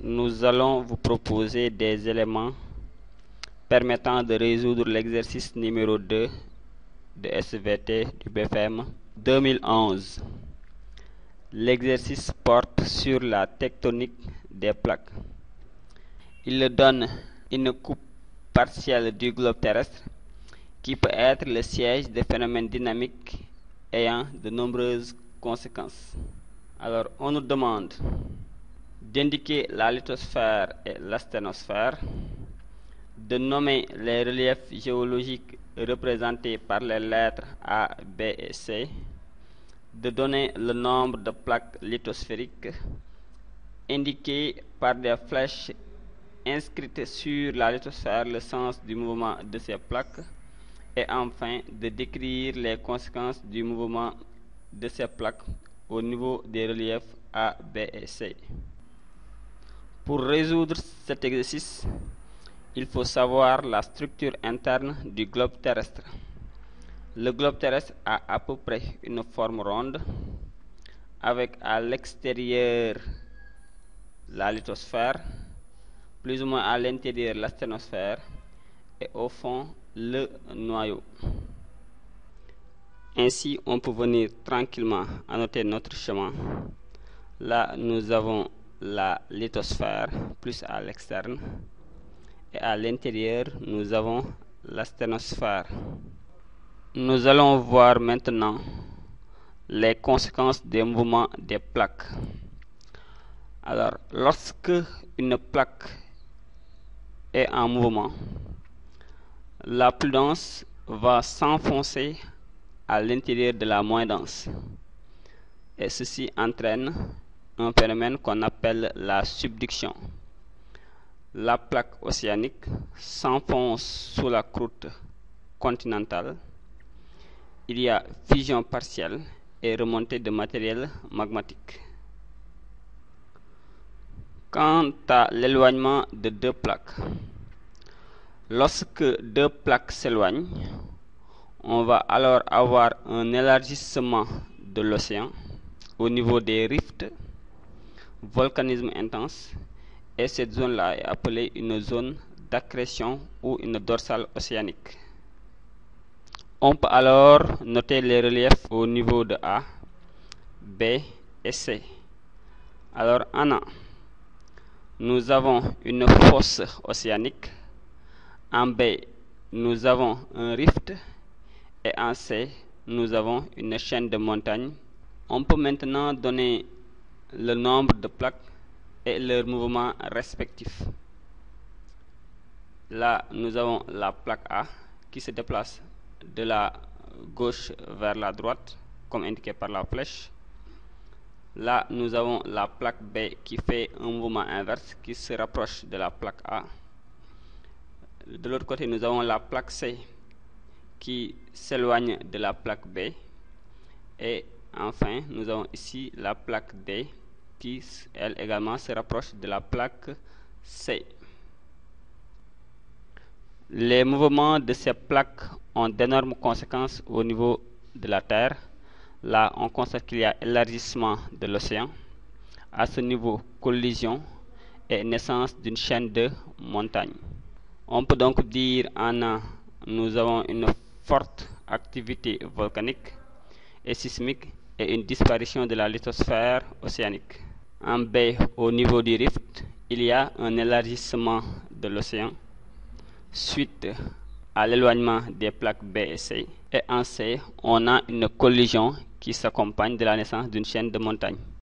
nous allons vous proposer des éléments permettant de résoudre l'exercice numéro 2 de SVT du BFM 2011. L'exercice porte sur la tectonique des plaques. Il donne une coupe partielle du globe terrestre qui peut être le siège de phénomènes dynamiques ayant de nombreuses conséquences. Alors, on nous demande d'indiquer la lithosphère et l'asténosphère, de nommer les reliefs géologiques représentés par les lettres A, B et C, de donner le nombre de plaques lithosphériques indiquées par des flèches inscrites sur la lithosphère le sens du mouvement de ces plaques, et enfin de décrire les conséquences du mouvement de ces plaques au niveau des reliefs A, B et C. Pour résoudre cet exercice, il faut savoir la structure interne du globe terrestre. Le globe terrestre a à peu près une forme ronde, avec à l'extérieur la lithosphère, plus ou moins à l'intérieur l'asténosphère, et au fond le noyau. Ainsi, on peut venir tranquillement annoter notre chemin. Là, nous avons la lithosphère plus à l'externe, et à l'intérieur, nous avons l'asténosphère. Nous allons voir maintenant les conséquences des mouvements des plaques. Alors, lorsque une plaque est en mouvement, la plus dense va s'enfoncer à l'intérieur de la moins dense, et ceci entraîne un phénomène qu'on appelle la subduction. La plaque océanique s'enfonce sous la croûte continentale. Il y a fusion partielle et remontée de matériel magmatique. Quant à l'éloignement de deux plaques, lorsque deux plaques s'éloignent, on va alors avoir un élargissement de l'océan au niveau des rifts, volcanisme intense, et cette zone-là est appelée une zone d'accrétion ou une dorsale océanique. On peut alors noter les reliefs au niveau de A, B et C. Alors en A, nous avons une fosse océanique, en B, nous avons un rift, et en C, nous avons une chaîne de montagnes. On peut maintenant donner le nombre de plaques et leurs mouvements respectifs. Là, nous avons la plaque A qui se déplace de la gauche vers la droite, comme indiqué par la flèche. Là, nous avons la plaque B qui fait un mouvement inverse, qui se rapproche de la plaque A. De l'autre côté, nous avons la plaque C qui s'éloigne de la plaque B. Et enfin, nous avons ici la plaque D qui, elle également, se rapproche de la plaque C. Les mouvements de ces plaques ont d'énormes conséquences au niveau de la Terre. Là, on constate qu'il y a élargissement de l'océan. À ce niveau, collision et naissance d'une chaîne de montagnes. On peut donc dire en A, nous avons une forte activité volcanique et sismique et une disparition de la lithosphère océanique. En B, au niveau du rift, il y a un élargissement de l'océan suite à l'éloignement des plaques B et C. Et en C, on a une collision qui s'accompagne de la naissance d'une chaîne de montagnes.